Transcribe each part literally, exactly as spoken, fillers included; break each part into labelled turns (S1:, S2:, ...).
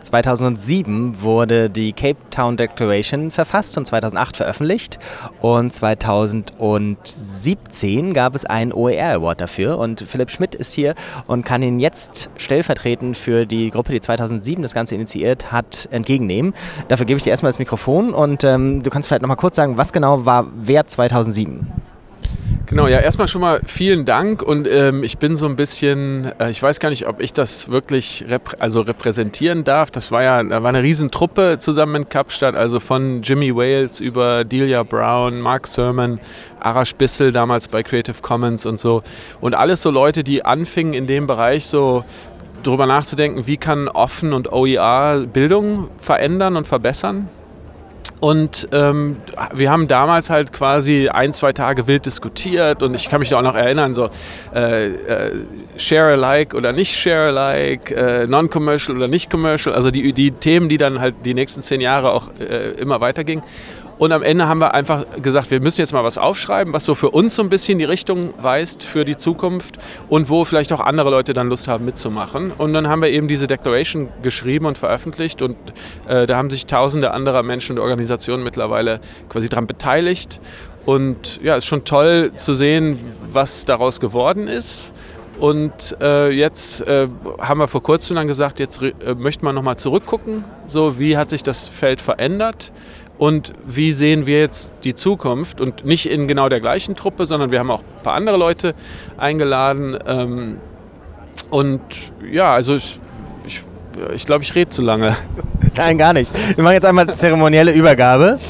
S1: zweitausendsieben wurde die Cape Town Declaration verfasst und zweitausendacht veröffentlicht. Und zweitausendsiebzehn gab es einen O E R Award dafür. Und Philipp Schmidt ist hier und kann ihn jetzt stellvertretend für die Gruppe, die zweitausendsieben das Ganze initiiert hat, entgegennehmen. Dafür gebe ich dir erstmal das Mikrofon und ähm, du kannst vielleicht noch mal kurz sagen, was genau war wer zweitausendsieben?
S2: Genau, ja, erstmal schon mal vielen Dank und ähm, ich bin so ein bisschen, äh, ich weiß gar nicht, ob ich das wirklich reprä also repräsentieren darf. Das war ja, da war eine Riesentruppe zusammen in Kapstadt, also von Jimmy Wales über Delia Brown, Mark Sermon, Arash Bissell damals bei Creative Commons und so. Und alles so Leute, die anfingen in dem Bereich so darüber nachzudenken, wie kann Offen und O E R Bildung verändern und verbessern. Und ähm, wir haben damals halt quasi ein, zwei Tage wild diskutiert und ich kann mich auch noch erinnern, so äh, äh, Share alike oder nicht Share alike, äh, Non-Commercial oder nicht Commercial, also die, die Themen, die dann halt die nächsten zehn Jahre auch äh, immer weitergingen. Und am Ende haben wir einfach gesagt, wir müssen jetzt mal was aufschreiben, was so für uns so ein bisschen die Richtung weist für die Zukunft und wo vielleicht auch andere Leute dann Lust haben mitzumachen. Und dann haben wir eben diese Declaration geschrieben und veröffentlicht und äh, da haben sich tausende anderer Menschen und Organisationen mittlerweile quasi dran beteiligt. Und ja, es ist schon toll zu sehen, was daraus geworden ist. Und äh, jetzt äh, haben wir vor kurzem dann gesagt, jetzt äh, möchten wir nochmal zurückgucken, so wie hat sich das Feld verändert. Und wie sehen wir jetzt die Zukunft? Und nicht in genau der gleichen Truppe, sondern wir haben auch ein paar andere Leute eingeladen. Ähm, und ja, also ich ich, ich, glaube, ich rede zu lange.
S1: Nein, gar nicht. Wir machen jetzt einmal zeremonielle Übergabe.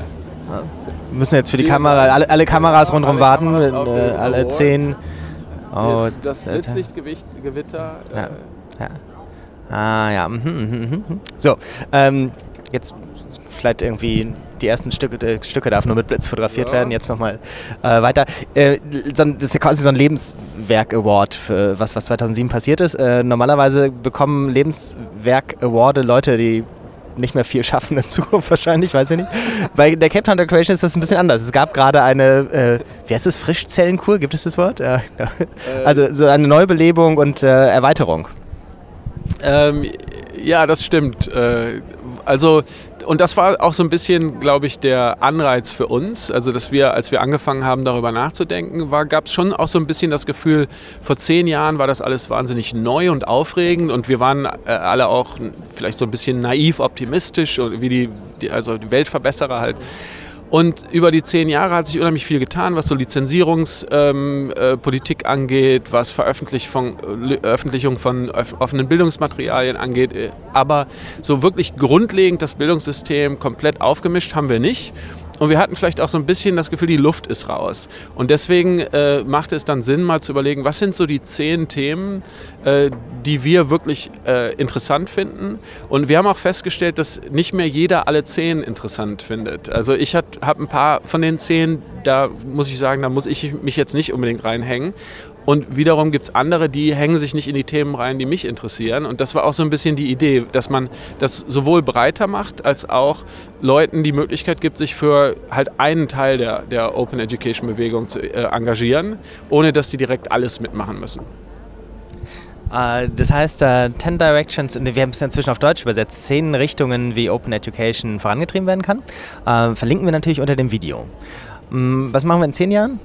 S1: Wir müssen jetzt für die Kamera, alle, alle Kameras rundherum warten, äh, alle zehn.
S2: Oh, das Blitzlichtgewitter.
S1: Äh, ja. Ja. Ah ja. So, ähm, jetzt vielleicht irgendwie die ersten Stücke, die Stücke darf nur mit Blitz fotografiert ja. werden. Jetzt nochmal äh, weiter. Äh, das ist ja quasi so ein Lebenswerk-Award, für was, was zweitausendsieben passiert ist. Äh, normalerweise bekommen Lebenswerk-Award Leute, die nicht mehr viel schaffen in Zukunft wahrscheinlich, weiß ich nicht. Bei der Cape Town Declaration ist das ein bisschen anders. Es gab gerade eine, äh, wie heißt das, Frischzellenkur, gibt es das Wort? Ja, ja. Also so eine Neubelebung und äh, Erweiterung.
S2: Ähm, ja, das stimmt. Äh, also und das war auch so ein bisschen, glaube ich, der Anreiz für uns. Also, dass wir, als wir angefangen haben, darüber nachzudenken, gab es schon auch so ein bisschen das Gefühl, vor zehn Jahren war das alles wahnsinnig neu und aufregend und wir waren äh, alle auch vielleicht so ein bisschen naiv optimistisch, wie die, die, also die Weltverbesserer halt. Und über die zehn Jahre hat sich unheimlich viel getan, was so Lizenzierungspolitik ähm, äh, angeht, was Veröffentlichung von, äh, Veröffentlichung von offenen Bildungsmaterialien angeht. Aber so wirklich grundlegend das Bildungssystem komplett aufgemischt haben wir nicht. Und wir hatten vielleicht auch so ein bisschen das Gefühl, die Luft ist raus. Und deswegen äh, machte es dann Sinn, mal zu überlegen, was sind so die zehn Themen, äh, die wir wirklich äh, interessant finden. Und wir haben auch festgestellt, dass nicht mehr jeder alle zehn interessant findet. Also ich habe ein paar von den zehn, da muss ich sagen, da muss ich mich jetzt nicht unbedingt reinhängen. Und wiederum gibt es andere, die hängen sich nicht in die Themen rein, die mich interessieren. Und das war auch so ein bisschen die Idee, dass man das sowohl breiter macht, als auch Leuten die Möglichkeit gibt, sich für halt einen Teil der, der Open Education Bewegung zu äh, engagieren, ohne dass die direkt alles mitmachen müssen.
S1: Uh, das heißt, uh, Ten Directions, wir haben es inzwischen auf Deutsch übersetzt, zehn Richtungen, wie Open Education vorangetrieben werden kann. Uh, verlinken wir natürlich unter dem Video. Um, was machen wir in zehn Jahren?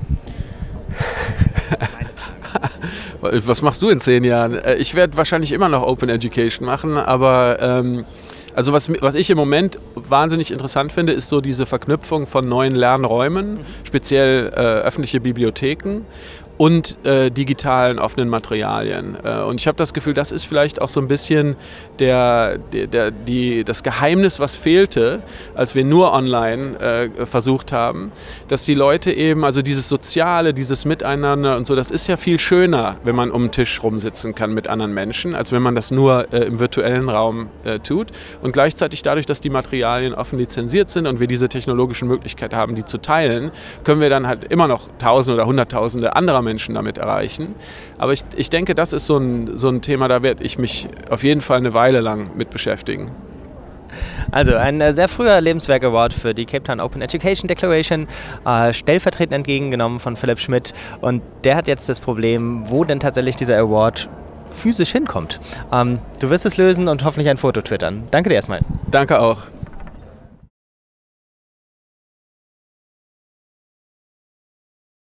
S2: Was machst du in zehn Jahren? Ich werde wahrscheinlich immer noch Open Education machen, aber ähm, also was, was ich im Moment wahnsinnig interessant finde, ist so diese Verknüpfung von neuen Lernräumen, speziell äh, öffentliche Bibliotheken und äh, digitalen offenen Materialien. Äh, und ich habe das Gefühl, das ist vielleicht auch so ein bisschen der, der, der, die, das Geheimnis, was fehlte, als wir nur online äh, versucht haben, dass die Leute eben, also dieses Soziale, dieses Miteinander und so, das ist ja viel schöner, wenn man um den Tisch rumsitzen kann mit anderen Menschen, als wenn man das nur äh, im virtuellen Raum äh, tut. Und gleichzeitig dadurch, dass die Materialien offen lizenziert sind und wir diese technologischen Möglichkeiten haben, die zu teilen, können wir dann halt immer noch Tausende oder Hunderttausende anderer Menschen damit erreichen. Aber ich, ich denke, das ist so ein, so ein Thema, da werde ich mich auf jeden Fall eine Weile lang mit beschäftigen.
S1: Also ein äh, sehr früher Lebenswerk-Award für die Cape Town Open Education Declaration, äh, stellvertretend entgegengenommen von Philipp Schmidt. Und der hat jetzt das Problem, wo denn tatsächlich dieser Award physisch hinkommt. Ähm, du wirst es lösen und hoffentlich ein Foto twittern. Danke dir erstmal.
S2: Danke auch.